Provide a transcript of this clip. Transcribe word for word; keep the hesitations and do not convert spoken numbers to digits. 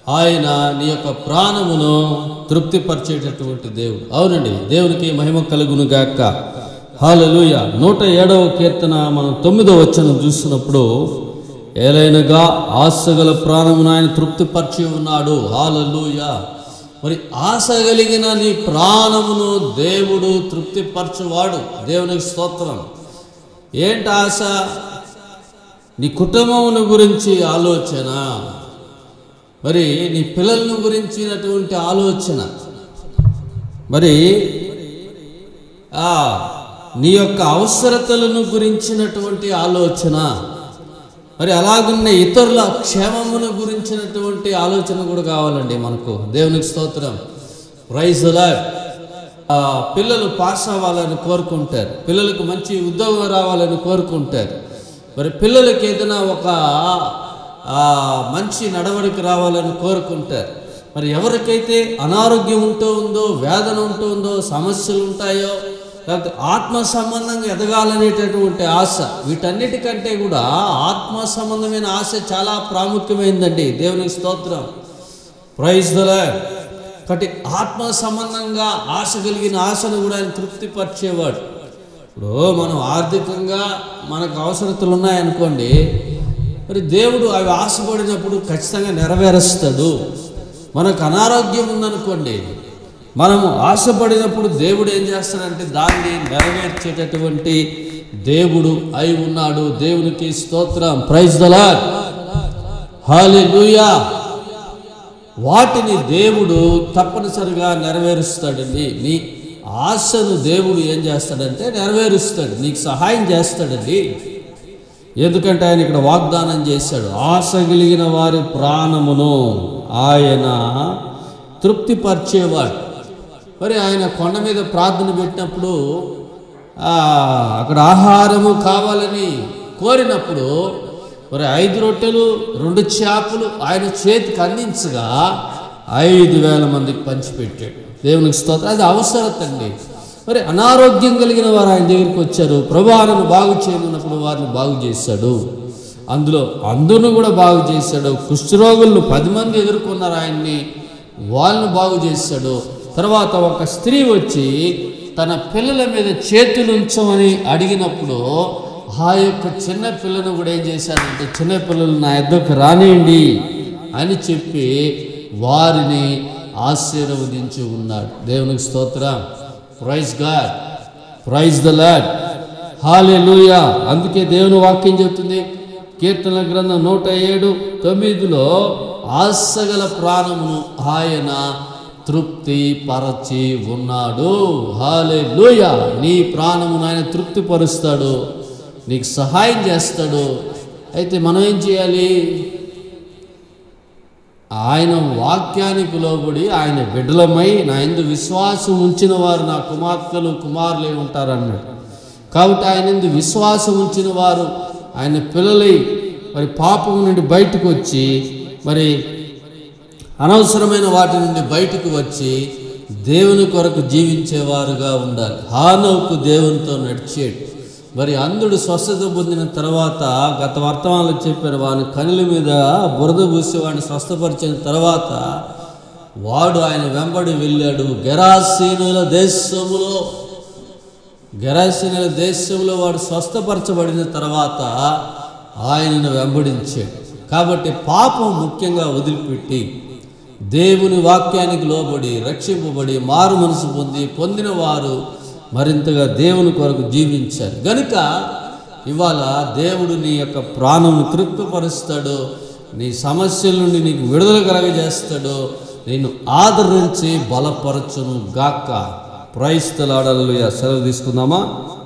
ఆయన నీ యొక్క ప్రాణమును తృప్తిపరిచేటటువంటి దేవుడు. అవునండి, దేవునికి మహిమ కలుగును గాక. హల్లెలూయా. నూట ఏడవ కీర్తన మనం తొమ్మిదవ వచనం చూసినప్పుడు, ఏలైనగా ఆశగల ప్రాణమును ఆయన తృప్తిపరిచి ఉన్నాడు. హల్లెలూయా. మరి ఆశ కలిగిన నీ ప్రాణమును దేవుడు తృప్తిపరచువాడు. దేవునికి స్తోత్రం. ఏంటి ఆశ? నీ కుటుంబమును గురించి ఆలోచన, మరి నీ పిల్లలను గురించినటువంటి ఆలోచన, మరి నీ యొక్క అవసరతలను గురించినటువంటి ఆలోచన, మరి అలాగున్న ఇతరుల క్షేమమును గురించినటువంటి ఆలోచన కూడా కావాలండి మనకు. దేవునికి స్తోత్రం. Praise the Lord. పిల్లలు పాస్ అవ్వాలని కోరుకుంటారు, పిల్లలకు మంచి ఉద్యోగం రావాలని కోరుకుంటారు, మరి పిల్లలకి ఏదైనా ఒక మంచి నడవడికి రావాలని కోరుకుంటారు. మరి ఎవరికైతే అనారోగ్యం ఉంటూ ఉందో, వేదన ఉంటూ ఉందో, సమస్యలు ఉంటాయో, లేకపోతే ఆత్మ సంబంధంగా ఎదగాలనేటటువంటి ఆశ, వీటన్నిటికంటే కూడా ఆత్మ సంబంధమైన ఆశ చాలా ప్రాముఖ్యమైందండి. దేవునికి స్తోత్రం. Praise the Lord. కాబట్టి ఆత్మ సంబంధంగా ఆశ కలిగిన ఆశను కూడా ఆయన తృప్తిపరిచేవాడు. ఇప్పుడు మనం ఆర్థికంగా మనకు అవసరతలు ఉన్నాయనుకోండి, మరి దేవుడు అవి ఆశపడినప్పుడు ఖచ్చితంగా నెరవేరుస్తాడు. మనకు అనారోగ్యం ఉందనుకోండి, మనము ఆశపడినప్పుడు దేవుడు ఏం చేస్తాడంటే దాన్ని నెరవేర్చేటటువంటి దేవుడు అయి ఉన్నాడు. దేవునికి స్తోత్రం. Praise the Lord. హల్లెలూయా. వాటిని దేవుడు తప్పనిసరిగా నెరవేరుస్తాడండి. నీ ఆశను దేవుడు ఏం చేస్తాడంటే నెరవేరుస్తాడు, నీకు సహాయం చేస్తాడండి. ఎందుకంటే ఆయన ఇక్కడ వాగ్దానం చేశాడు, ఆశ కలిగిన వారి ప్రాణమును ఆయన తృప్తిపరిచేవాడు. మరి ఆయన కొండ మీద ప్రార్థన పెట్టినప్పుడు అక్కడ ఆహారము కావాలని కోరినప్పుడు మరి ఐదు రొట్టెలు రెండు చేపలు ఆయన చేతికి అందించగా ఐదు వేల మందికి పంచిపెట్టాడు. దేవునికి స్తోత్రం. అది అవసరత అండి. మరి అనారోగ్యం కలిగిన వారు ఆయన దగ్గరికి వచ్చారు, ప్రభువును బాగు చేయనున్నప్పుడు వారిని బాగు చేశాడు. అందులో అందరిని కూడా బాగు చేశాడు. కుష్ఠరోగులను పది మంది ఎదుర్కొన్నారు ఆయన్ని, వాళ్ళని బాగు చేశాడు. తర్వాత ఒక స్త్రీ వచ్చి తన పిల్లల మీద చేతులు ఉంచమని అడిగినప్పుడు ఆ యొక్క చిన్న పిల్లను కూడా ఏం చేశారంటే, చిన్న పిల్లలు నా యొద్దకు రానియండి అని చెప్పి వారిని ఆశీర్వదించి ఉన్నాడు. దేవునికి స్తోత్రం. Praise God. Praise the Lord. హల్లెలూయా. అందుకే దేవుని వాక్యం చెప్తుంది కీర్తన గ్రంథం నూట ఏడు తొమ్మిదిలో, ఆశగల ప్రాణమును ఆయన తృప్తి పరచి ఉన్నాడు. హల్లెలూయా. నీ ప్రాణమును ఆయన తృప్తి పరుస్తాడు, నీకు సహాయం చేస్తాడు. అయితే మనం ఏం చేయాలి? ఆయన వాక్యానికి లోబడి ఆయన బిడ్డలమై నా యందు విశ్వాసం ఉంచిన వారు నా కుమార్తెలు కుమారులే ఉంటారన్నాడు. కాబట్టి ఆయన యందు విశ్వాసం ఉంచిన వారు ఆయన పిల్లలై మరి పాపం నుండి బయటకు వచ్చి, మరి అనవసరమైన వాటి నుండి బయటకు వచ్చి దేవుని కొరకు జీవించేవారుగా ఉండాలి. హానోకు దేవునితో నడిచేడు. మరి అంధుడు స్వస్థత పొందిన తర్వాత గత వర్తమానంలో చెప్పారు, వాని కనుల మీద బురద పూసి వాడిని స్వస్థపరిచిన తర్వాత వాడు ఆయన వెంబడి వెళ్ళాడు. గెరాసీనుల దేశములో గెరాసీనుల దేశంలో వాడు స్వస్థపరచబడిన తర్వాత ఆయనను వెంబడించాడు. కాబట్టి పాపం ముఖ్యంగా వదిలిపెట్టి దేవుని వాక్యానికి లోబడి రక్షింపబడి మారు మనసు పొంది పొందిన వారు మరింతగా దేవుని కొరకు జీవించారు. గనుక ఇవాళ దేవుడు నీ యొక్క ప్రాణమును తృప్తిపరుస్తాడు, నీ సమస్యల నుండి నీకు విడుదల కలగజేస్తాడు, నిన్ను ఆదరించి బలపరచును గాక. Praise the Lord. హల్లెలూయా. సెలవు తీసుకుందామా?